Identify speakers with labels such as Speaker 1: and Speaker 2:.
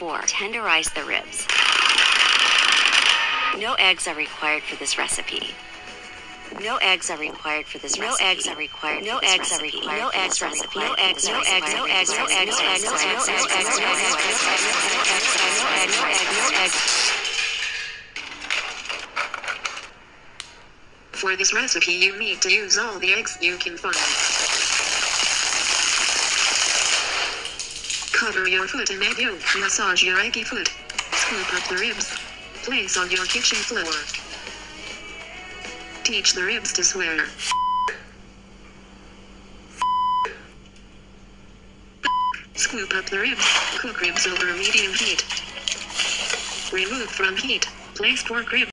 Speaker 1: 4. Tenderize the ribs. No eggs are required for this recipe. No eggs are required for this recipe. No eggs are required. No eggs are required. No eggs are required. No eggs. No eggs. No eggs. No eggs. No eggs. No eggs. No eggs.
Speaker 2: For this recipe, you need to use all the eggs you can find. Cover your foot in egg yolk. Massage your eggy foot. Scoop up the ribs. Place on your kitchen floor. Teach the ribs to swear. Scoop up the ribs. Cook ribs over medium heat. Remove from heat. Place pork ribs.